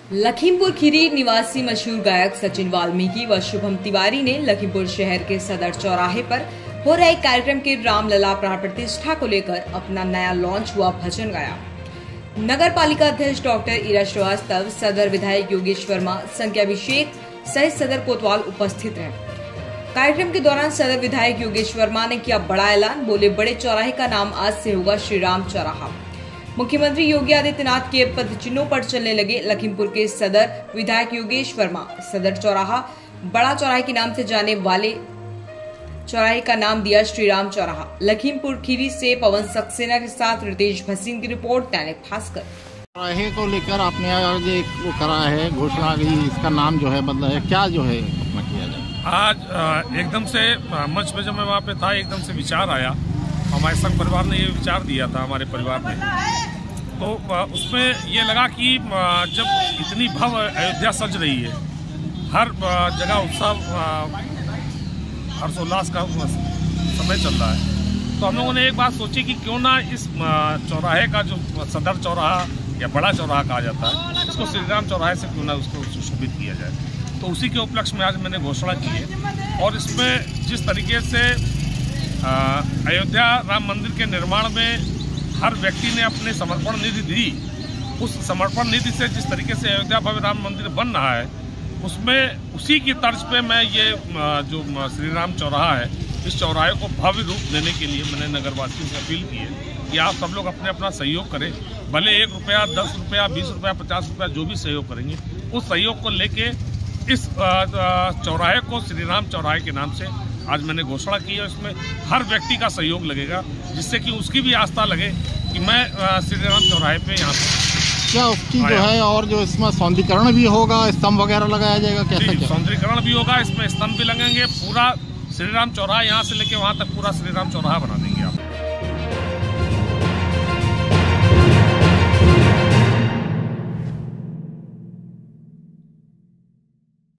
लखीमपुर खीरी निवासी मशहूर गायक सचिन वाल्मीकि व शुभम तिवारी ने लखीमपुर शहर के सदर चौराहे पर हो रहे कार्यक्रम के रामलला प्राण प्रतिष्ठा को लेकर अपना नया लॉन्च हुआ भजन गाया। नगर पालिका अध्यक्ष डॉक्टर ईरा श्रीवास्तव, सदर विधायक योगेश वर्मा, संख्याभिषेक सहित सदर कोतवाल उपस्थित रहे। कार्यक्रम के दौरान सदर विधायक योगेश वर्मा ने किया बड़ा ऐलान, बोले बड़े चौराहे का नाम आज से होगा श्री राम चौराहा। मुख्यमंत्री योगी आदित्यनाथ के पद चिन्हों पर चलने लगे लखीमपुर के सदर विधायक योगेश वर्मा। सदर चौराहा बड़ा चौराहे के नाम से जाने वाले चौराहे का नाम दिया श्री राम चौराहा। लखीमपुर खीरी से पवन सक्सेना के साथ रितेश भसीन की रिपोर्ट, दैनिक भास्कर। चौराहे को लेकर आपने आज एक वो करा है घोषणा की, इसका नाम जो है बदला है, क्या जो है किया जाए? आज एकदम से मंच पे जब मैं वहाँ पे था, एकदम से विचार आया। हमारे संघ परिवार ने ये विचार दिया था, हमारे परिवार ने, तो उसमें ये लगा कि जब इतनी भव्य अयोध्या सज रही है, हर जगह उत्सव हर्षोल्लास का समय चल रहा है, तो हम लोगों ने एक बात सोची कि क्यों ना इस चौराहे का जो सदर चौराहा या बड़ा चौराहा कहा जाता है, इसको श्री राम चौराहे से क्यों ना उसको सुशोभित किया जाए। तो उसी के उपलक्ष्य में आज मैंने घोषणा की है। और इसमें जिस तरीके से अयोध्या राम मंदिर के निर्माण में हर व्यक्ति ने अपने समर्पण निधि दी, उस समर्पण निधि से जिस तरीके से अयोध्या भव्य राम मंदिर बन रहा है, उसमें उसी की तर्ज पे मैं ये जो श्री राम चौराहा है, इस चौराहे को भव्य रूप देने के लिए मैंने नगरवासियों से अपील की है कि आप सब लोग अपने अपना सहयोग करें। भले 1 रुपया, 10 रुपया, 20 रुपया, 50 रुपया जो भी सहयोग करेंगे, उस सहयोग को लेके इस चौराहे को श्री राम चौराहे के नाम से आज मैंने घोषणा की है। इसमें हर व्यक्ति का सहयोग लगेगा, जिससे कि उसकी भी आस्था लगे कि मैं श्री राम चौराहे पे यहाँ पे क्या उसकी जो है, और जो इसमें सौंदर्यीकरण भी होगा, स्तंभ वगैरह लगाया जाएगा, कैसे सौंदर्यीकरण भी होगा, इसमें स्तंभ भी लगेंगे, पूरा श्री राम चौराहा यहाँ से लेके वहाँ तक पूरा श्री राम चौराहा बना देंगे आप।